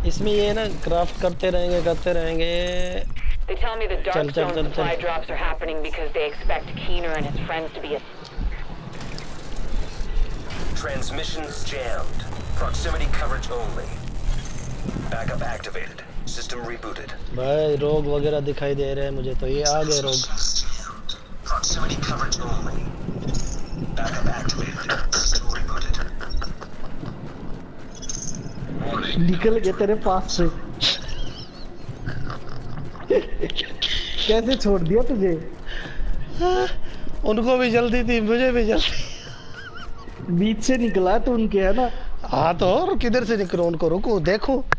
इसमें ये ना क्राफ्ट करते रहेंगे They tell me the dark zone supply drops are happening because they expect Keener and his friends to be a... Transmissions jammed. Proximity coverage only. Backup activated. System rebooted. भाई रोग वगैरह दिखाई दे रहे हैं मुझे तो ये आ गए रोग. Proximity coverage only. Backup activated. System rebooted. निकल गए तेरे पास से. कैसे छोड़ दिया तुझे? उनको भी जल्दी थी मुझे भी जल्दी. बीच से निकला तो उनके है ना. हाँ तो और किधर से निकलो उनको रुको देखो.